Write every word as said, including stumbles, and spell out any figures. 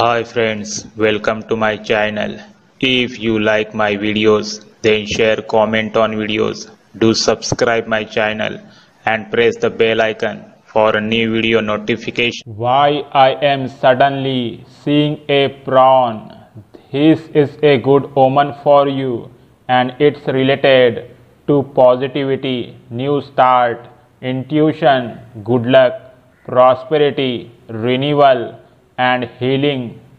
Hi friends, welcome to my channel. If you like my videos, then share, comment on videos. Do subscribe my channel and press the bell icon for a new video notification. Why I am suddenly seeing a prawn? This is a good omen for you, and it's related to positivity, new start, intuition, good luck, prosperity, renewal, and healing